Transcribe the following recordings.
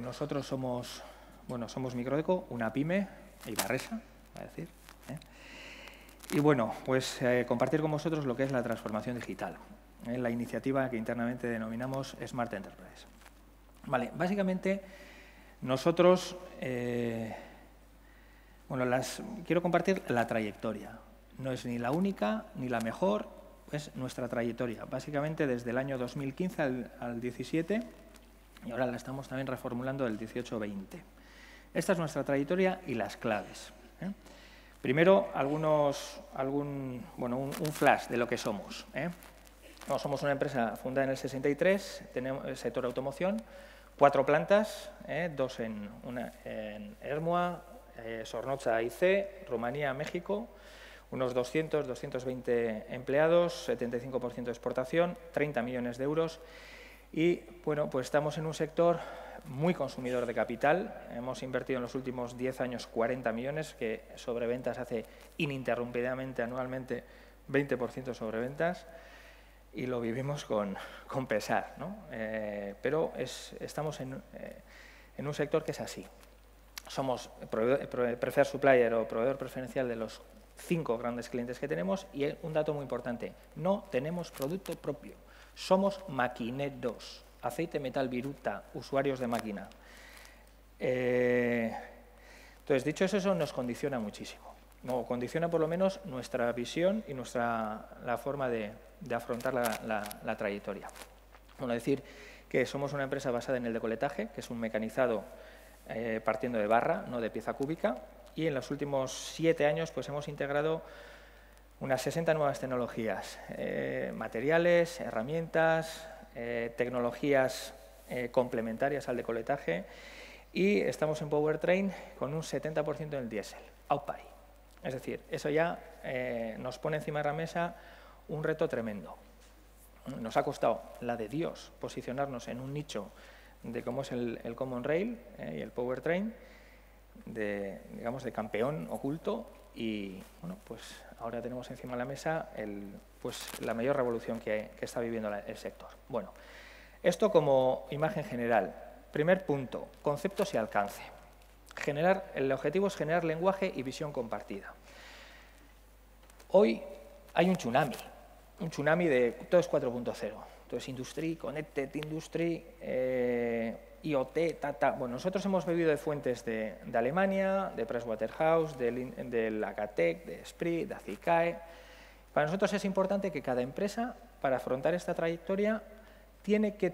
Nosotros somos Microdeco, una pyme, Ibarresa, a decir. Y bueno, pues compartir con vosotros lo que es la transformación digital, la iniciativa que internamente denominamos Smart Enterprise. Vale, básicamente nosotros, quiero compartir la trayectoria. No es ni la única ni la mejor, es nuestra trayectoria. Básicamente desde el año 2015 al 17 y ahora la estamos también reformulando del 18-20. Esta es nuestra trayectoria y las claves. Primero, un flash de lo que somos. Somos una empresa fundada en el 63, tenemos el sector automoción, 4 plantas, 2 en Ermua, Zornotza IC, Rumanía, México, unos 220 empleados, 75% de exportación, 30 millones de euros. Y bueno, pues estamos en un sector muy consumidor de capital. Hemos invertido en los últimos 10 años 40 millones, que sobre ventas hace ininterrumpidamente, anualmente, 20% sobre ventas, y lo vivimos con pesar, ¿no? Pero estamos en un sector que es así. Somos preferred supplier o proveedor preferencial de los 5 grandes clientes que tenemos, y un dato muy importante, no tenemos producto propio. Somos maquineros, aceite, metal, viruta, usuarios de máquina. Entonces, dicho eso nos condiciona muchísimo. No, condiciona por lo menos nuestra visión y la forma de afrontar la trayectoria. Bueno, decir que somos una empresa basada en el decoletaje, que es un mecanizado partiendo de barra, no de pieza cúbica, y en los últimos 7 años pues hemos integrado unas 60 nuevas tecnologías, materiales, herramientas, tecnologías complementarias al decoletaje, y estamos en Powertrain con un 70% en el diésel, output. Es decir, eso ya nos pone encima de la mesa un reto tremendo. Nos ha costado la de Dios posicionarnos en un nicho de cómo es el Common Rail y el Powertrain, de campeón oculto, y bueno, pues ahora tenemos encima de la mesa la mayor revolución que está viviendo el sector. Bueno, esto como imagen general. Primer punto, conceptos y alcance. El objetivo es generar lenguaje y visión compartida. Hoy hay un tsunami de todo es 4.0. Entonces, Industry, Connected Industry, IoT, Bueno, nosotros hemos bebido de fuentes de Alemania, de Pricewaterhouse, de la Gatec, de Esprit, de Acicae. Para nosotros es importante que cada empresa, para afrontar esta trayectoria, tiene que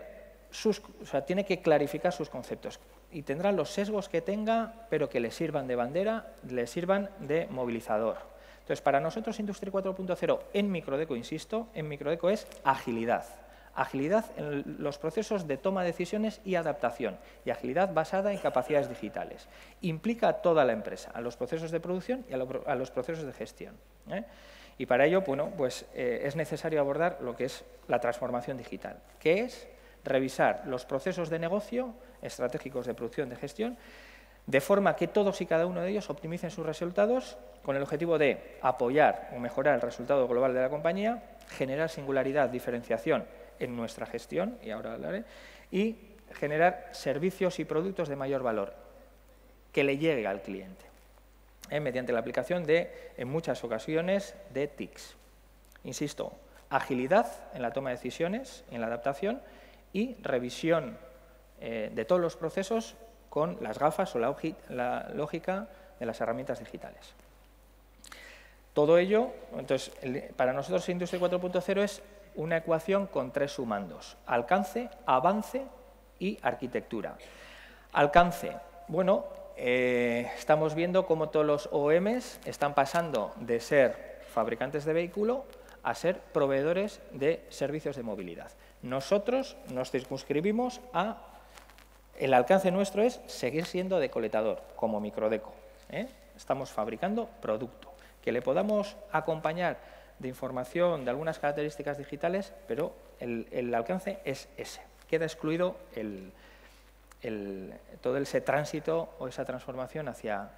clarificar sus conceptos. Y tendrá los sesgos que tenga, pero que le sirvan de bandera, le sirvan de movilizador. Entonces, para nosotros, Industry 4.0 en Microdeco, insisto, en Microdeco es agilidad. Agilidad en los procesos de toma de decisiones y adaptación, y agilidad basada en capacidades digitales. Implica a toda la empresa, a los procesos de producción y a los procesos de gestión. Y para ello, bueno, pues, es necesario abordar lo que es la transformación digital, que es revisar los procesos de negocio estratégicos de producción, de gestión, de forma que todos y cada uno de ellos optimicen sus resultados con el objetivo de apoyar o mejorar el resultado global de la compañía, generar singularidad, diferenciación en nuestra gestión, y ahora hablaré, y generar servicios y productos de mayor valor que le llegue al cliente, mediante la aplicación en muchas ocasiones, de TICs. Insisto, agilidad en la toma de decisiones, en la adaptación, y revisión de todos los procesos con las gafas o la lógica de las herramientas digitales. Todo ello, entonces, para nosotros Industry 4.0 es una ecuación con 3 sumandos: alcance, avance y arquitectura. Alcance, bueno, estamos viendo cómo todos los OEMs están pasando de ser fabricantes de vehículo a ser proveedores de servicios de movilidad. Nosotros nos circunscribimos el alcance nuestro es seguir siendo decoletador, como Microdeco. Estamos fabricando producto, que le podamos acompañar de información, de algunas características digitales, pero el alcance es ese. Queda excluido todo ese tránsito o esa transformación hacia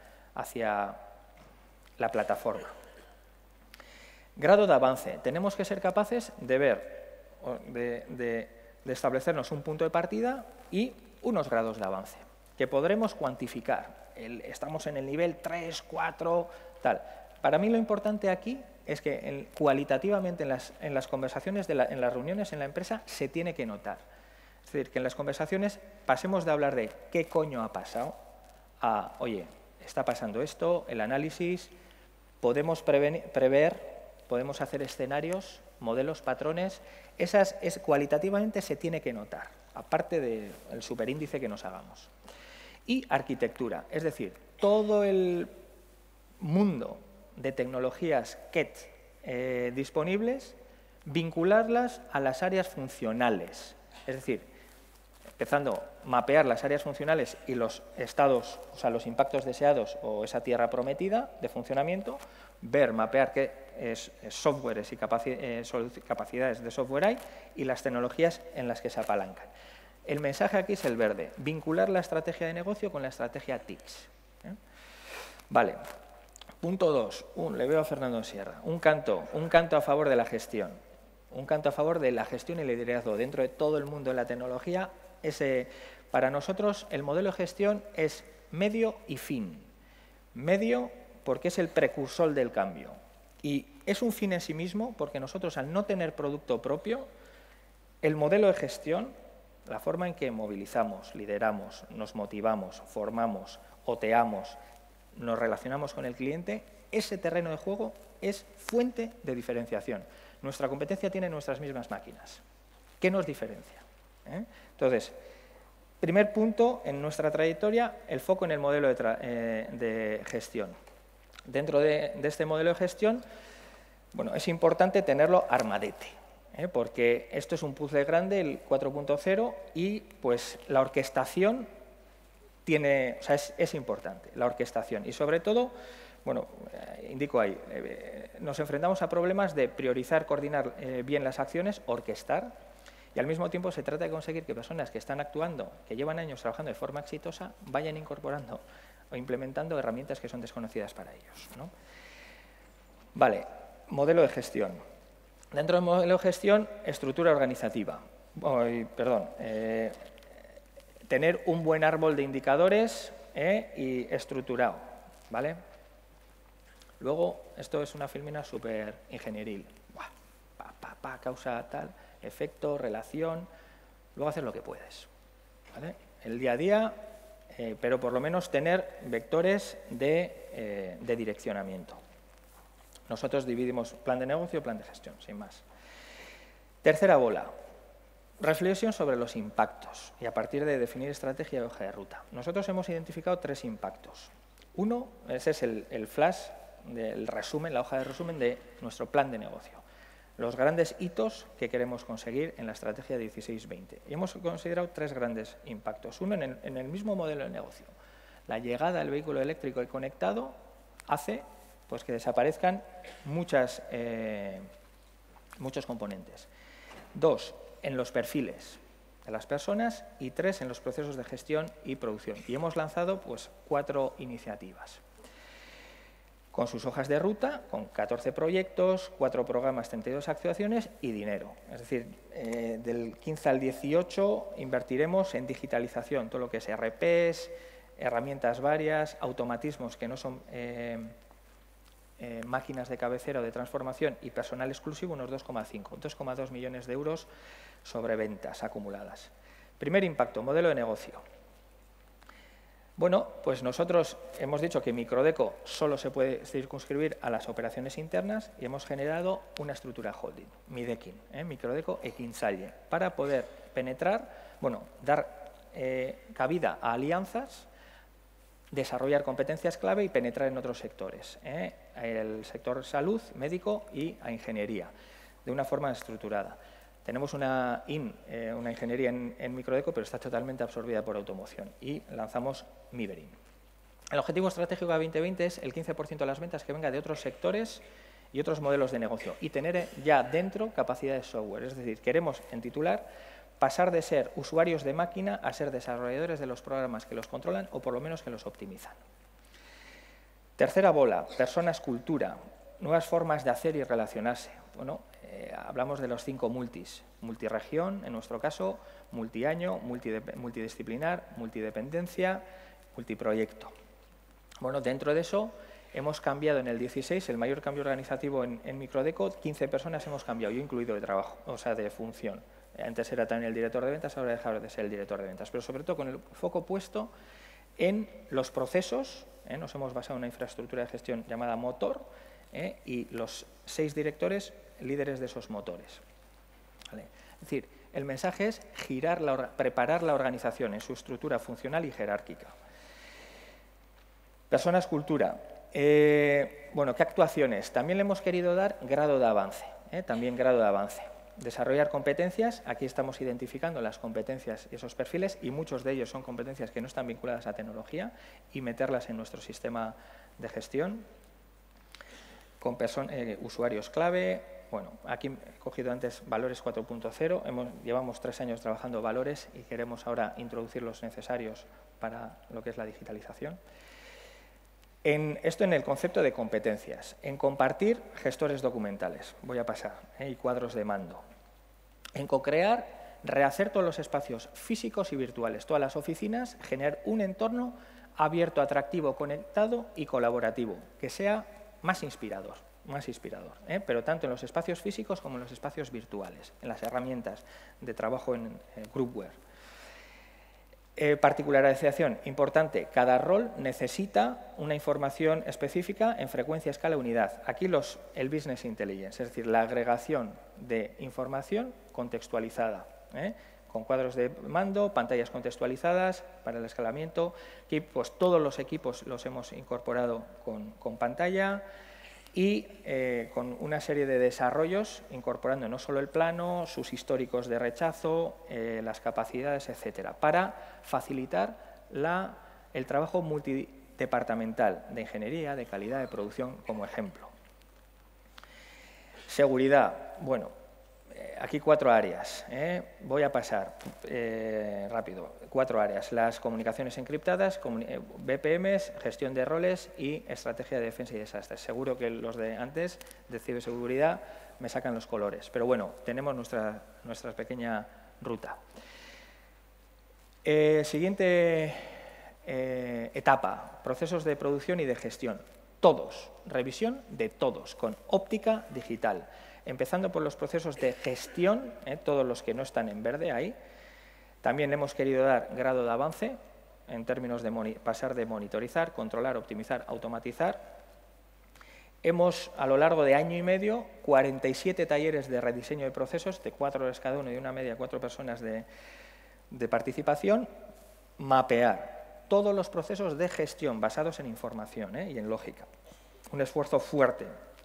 la plataforma. Grado de avance. Tenemos que ser capaces de ver, de establecernos un punto de partida y unos grados de avance que podremos cuantificar. Estamos en el nivel 3, 4, tal. Para mí lo importante aquí es que cualitativamente en las conversaciones, en las reuniones en la empresa, se tiene que notar. Es decir, que en las conversaciones pasemos de hablar de qué coño ha pasado a, oye, está pasando esto, el análisis, podemos prever, podemos hacer escenarios, modelos, patrones. Cualitativamente se tiene que notar, aparte del superíndice que nos hagamos. Y arquitectura, es decir, todo el mundo de tecnologías KET disponibles, vincularlas a las áreas funcionales. Es decir, empezando a mapear las áreas funcionales y los estados, o sea, los impactos deseados o esa tierra prometida de funcionamiento, mapear qué softwares y capacidades de software hay y las tecnologías en las que se apalancan. El mensaje aquí es el verde, vincular la estrategia de negocio con la estrategia TICS. Vale, punto 2, le veo a Fernando Sierra, un canto a favor de la gestión. Un canto a favor de la gestión y el liderazgo. Dentro de todo el mundo de la tecnología, para nosotros el modelo de gestión es medio y fin. Medio porque es el precursor del cambio. Y es un fin en sí mismo porque nosotros, al no tener producto propio, el modelo de gestión, la forma en que movilizamos, lideramos, nos motivamos, formamos, oteamos, nos relacionamos con el cliente, ese terreno de juego es fuente de diferenciación. Nuestra competencia tiene nuestras mismas máquinas. ¿Qué nos diferencia? Entonces, primer punto en nuestra trayectoria, el foco en el modelo de gestión. Dentro de este modelo de gestión, bueno, es importante tenerlo armadete, porque esto es un puzzle grande, el 4.0, y pues la orquestación es importante, la orquestación. Y sobre todo, bueno, indico ahí, nos enfrentamos a problemas de priorizar, coordinar bien las acciones, orquestar, y al mismo tiempo se trata de conseguir que personas que están actuando, que llevan años trabajando de forma exitosa, vayan incorporando o implementando herramientas que son desconocidas para ellos, ¿no? Vale, modelo de gestión. Dentro del modelo de gestión, estructura organizativa. Tener un buen árbol de indicadores y estructurado, ¿vale? Luego, esto es una filmina súper ingenieril. Causa tal, efecto, relación. Luego hacer lo que puedes, ¿vale? El día a día, pero por lo menos tener vectores de direccionamiento. Nosotros dividimos plan de negocio y plan de gestión, sin más. Tercera bola. Reflexión sobre los impactos y a partir de definir estrategia y hoja de ruta. Nosotros hemos identificado 3 impactos. Uno, ese es el flash, el resumen, la hoja de resumen de nuestro plan de negocio. Los grandes hitos que queremos conseguir en la estrategia 16-20. Y hemos considerado 3 grandes impactos. Uno, en el mismo modelo de negocio. La llegada del vehículo eléctrico y conectado hace pues, que desaparezcan muchos componentes. 2, en los perfiles de las personas y 3, en los procesos de gestión y producción. Y hemos lanzado pues, 4 iniciativas. Con sus hojas de ruta, con 14 proyectos, 4 programas, 32 actuaciones y dinero. Es decir, del 15 al 18 invertiremos en digitalización, todo lo que es ERPs, herramientas varias, automatismos que no son máquinas de cabecera o de transformación y personal exclusivo, unos 2,2 millones de euros sobre ventas acumuladas. Primer impacto, modelo de negocio. Bueno, pues nosotros hemos dicho que Microdeco solo se puede circunscribir a las operaciones internas y hemos generado una estructura holding, Midekin, Microdeco e Kinsalle, para poder penetrar, bueno, dar cabida a alianzas, desarrollar competencias clave y penetrar en otros sectores, el sector salud, médico y a ingeniería, de una forma estructurada. Tenemos una ingeniería en Microdeco, pero está totalmente absorbida por automoción y lanzamos Miberin. El objetivo estratégico de 2020 es el 15% de las ventas que venga de otros sectores y otros modelos de negocio y tener ya dentro capacidades de software. Es decir, queremos, en titular, pasar de ser usuarios de máquina a ser desarrolladores de los programas que los controlan o por lo menos que los optimizan. Tercera bola, personas, cultura, nuevas formas de hacer y relacionarse. Bueno, hablamos de los 5 multis: multirregión, en nuestro caso, multiaño, multidisciplinar, multidependencia, multiproyecto. Bueno, dentro de eso hemos cambiado en el 16, el mayor cambio organizativo en Microdeco, 15 personas hemos cambiado, yo incluido de trabajo, o sea, de función. Antes era también el director de ventas, ahora he dejado de ser el director de ventas, pero sobre todo con el foco puesto en los procesos. Nos hemos basado en una infraestructura de gestión llamada motor, y los 6 directores líderes de esos motores. ¿Vale? Es decir, el mensaje es preparar la organización en su estructura funcional y jerárquica. Personas, cultura. Bueno, ¿qué actuaciones? También le hemos querido dar grado de avance, también grado de avance. Desarrollar competencias, aquí estamos identificando las competencias y esos perfiles, y muchos de ellos son competencias que no están vinculadas a tecnología, y meterlas en nuestro sistema de gestión. Con usuarios clave, bueno, aquí he cogido antes valores 4.0, llevamos 3 años trabajando valores y queremos ahora introducir los necesarios para lo que es la digitalización. Esto en el concepto de competencias. En compartir, gestores documentales, voy a pasar, y cuadros de mando. En co-crear, rehacer todos los espacios físicos y virtuales, todas las oficinas, generar un entorno abierto, atractivo, conectado y colaborativo, que sea más inspirador, pero tanto en los espacios físicos como en los espacios virtuales, en las herramientas de trabajo en Groupware. Particularización, importante, cada rol necesita una información específica en frecuencia, escala, unidad. Aquí el Business Intelligence, es decir, la agregación de información contextualizada, con cuadros de mando, pantallas contextualizadas para el escalamiento. Aquí, pues, todos los equipos los hemos incorporado con pantalla, y con una serie de desarrollos, incorporando no solo el plano, sus históricos de rechazo, las capacidades, etcétera, para facilitar el trabajo multidepartamental de ingeniería, de calidad, de producción, como ejemplo. Seguridad, bueno, aquí 4 áreas, voy a pasar rápido. 4 áreas: las comunicaciones encriptadas, BPMs, gestión de roles y estrategia de defensa y desastres. Seguro que los de antes, de ciberseguridad, me sacan los colores, pero bueno, tenemos nuestra pequeña ruta. Siguiente etapa: procesos de producción y de gestión. Todos, revisión de todos, con óptica digital. Empezando por los procesos de gestión, todos los que no están en verde ahí. También hemos querido dar grado de avance en términos de pasar de monitorizar, controlar, optimizar, automatizar. Hemos, a lo largo de año y medio, 47 talleres de rediseño de procesos, de 4 horas cada uno y una media 4 personas de participación. Mapear todos los procesos de gestión basados en información y en lógica. Un esfuerzo fuerte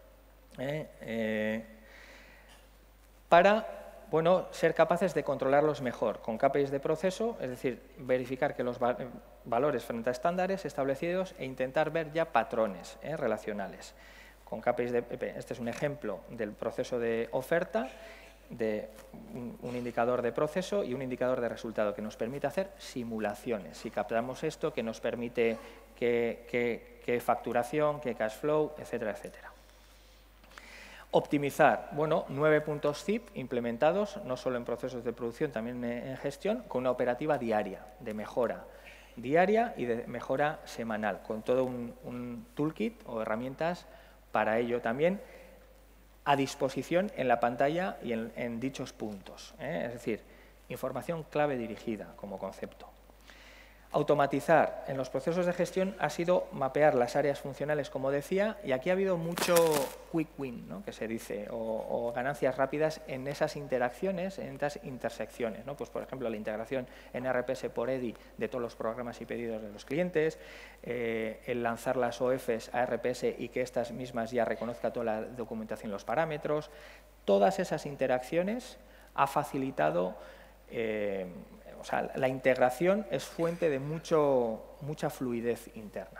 para, bueno, ser capaces de controlarlos mejor con KPIs de proceso, es decir, verificar que los valores frente a estándares establecidos e intentar ver ya patrones relacionales. Con KPIs este es un ejemplo del proceso de oferta, de un indicador de proceso y un indicador de resultado que nos permite hacer simulaciones. Si captamos esto, que nos permite qué facturación, qué cash flow, etcétera, etcétera. Optimizar, bueno, 9 puntos ZIP implementados, no solo en procesos de producción, también en gestión, con una operativa diaria, de mejora diaria y de mejora semanal, con todo un toolkit o herramientas para ello también a disposición en la pantalla y en dichos puntos. Es decir, información clave dirigida como concepto. Automatizar en los procesos de gestión ha sido mapear las áreas funcionales, como decía, y aquí ha habido mucho quick win, ¿no?, que se dice, o ganancias rápidas en esas interacciones, en esas intersecciones, ¿no? Pues, por ejemplo, la integración en RPS por EDI de todos los programas y pedidos de los clientes, el lanzar las OFs a RPS y que estas mismas ya reconozca toda la documentación y los parámetros. Todas esas interacciones ha facilitado o sea, la integración es fuente de mucha fluidez interna.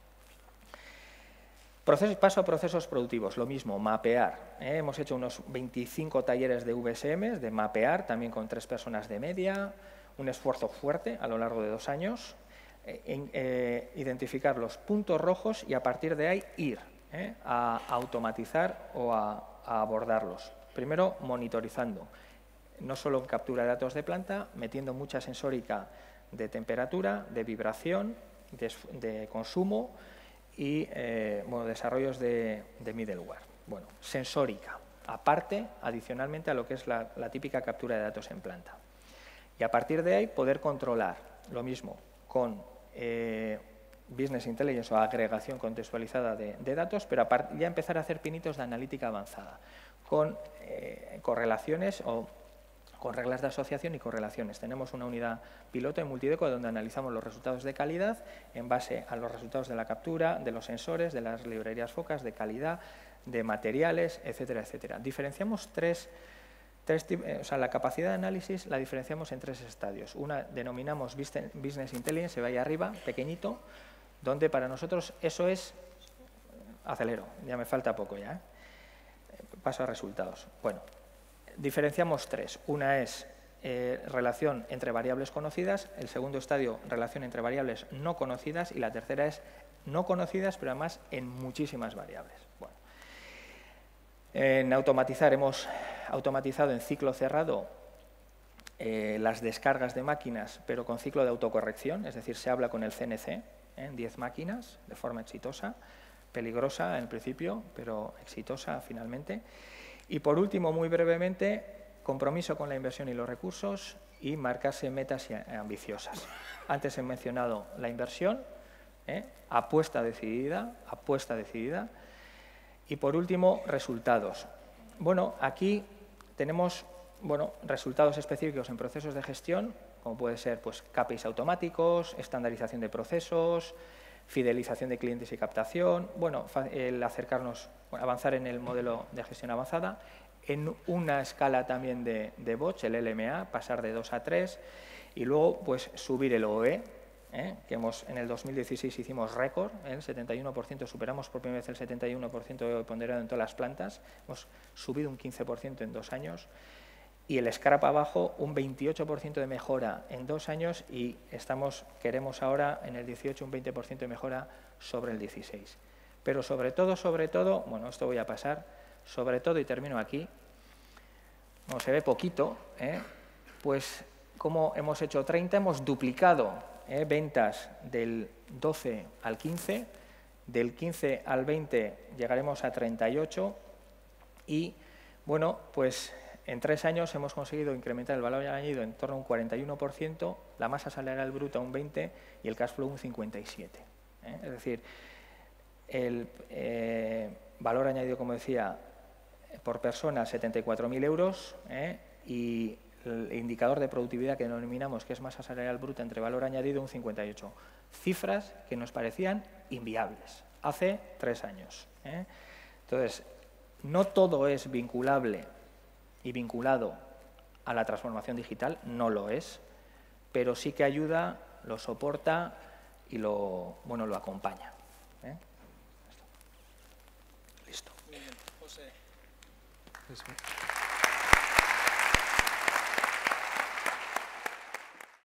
Paso a procesos productivos, lo mismo, mapear. Hemos hecho unos 25 talleres de VSM, de mapear, también con 3 personas de media, un esfuerzo fuerte a lo largo de 2 años, identificar los puntos rojos y a partir de ahí ir a automatizar o a abordarlos. Primero, monitorizando, no solo en captura de datos de planta, metiendo mucha sensórica de temperatura, de vibración, de consumo y desarrollos de middleware. Bueno, sensórica, aparte, adicionalmente a lo que es la típica captura de datos en planta. Y a partir de ahí poder controlar lo mismo con Business Intelligence o agregación contextualizada de datos, pero ya empezar a hacer pinitos de analítica avanzada, con correlaciones o con reglas de asociación y correlaciones. Tenemos una unidad piloto en Multideco donde analizamos los resultados de calidad en base a los resultados de la captura, de los sensores, de las librerías focas, de calidad, de materiales, etcétera, etcétera. Diferenciamos la capacidad de análisis la diferenciamos en 3 estadios. Una denominamos Business Intelligence, se va ahí arriba, pequeñito, donde para nosotros eso es acelero, ya me falta poco ya. Paso a resultados. Bueno, diferenciamos 3. Una es relación entre variables conocidas, el segundo estadio, relación entre variables no conocidas, y la tercera es no conocidas, pero además en muchísimas variables. Bueno. En automatizar, hemos automatizado en ciclo cerrado las descargas de máquinas, pero con ciclo de autocorrección, es decir, se habla con el CNC en 10 máquinas de forma exitosa, peligrosa en principio, pero exitosa finalmente. Y por último, muy brevemente, compromiso con la inversión y los recursos y marcarse metas ambiciosas. Antes he mencionado la inversión, apuesta decidida. Y por último, resultados. Bueno, aquí tenemos resultados específicos en procesos de gestión, como puede ser KPIs automáticos, estandarización de procesos, fidelización de clientes y captación, el avanzar en el modelo de gestión avanzada, en una escala también de BOCH, el LMA, pasar de 2 a 3, y luego subir el OE, que en el 2016 hicimos récord, el 71%, superamos por primera vez el 71% de ponderado en todas las plantas, hemos subido un 15% en 2 años, y el scrap abajo un 28% de mejora en 2 años, y queremos ahora en el 18 un 20% de mejora sobre el 16. Pero sobre todo, bueno, esto voy a pasar, sobre todo, y termino aquí, como se ve poquito, pues como hemos hecho 30, hemos duplicado ventas del 12 al 15, del 15 al 20 llegaremos a 38 y, bueno, pues en 3 años hemos conseguido incrementar el valor añadido en torno a un 41%, la masa salarial bruta un 20% y el cash flow un 57%. Es decir, el valor añadido, como decía, por persona 74.000 euros y el indicador de productividad que denominamos, que es masa salarial bruta entre valor añadido, un 58%. Cifras que nos parecían inviables hace 3 años. Entonces, no todo es vinculable y vinculado a la transformación digital, no lo es, pero sí que ayuda, lo soporta y lo acompaña. Listo. Muy bien, José.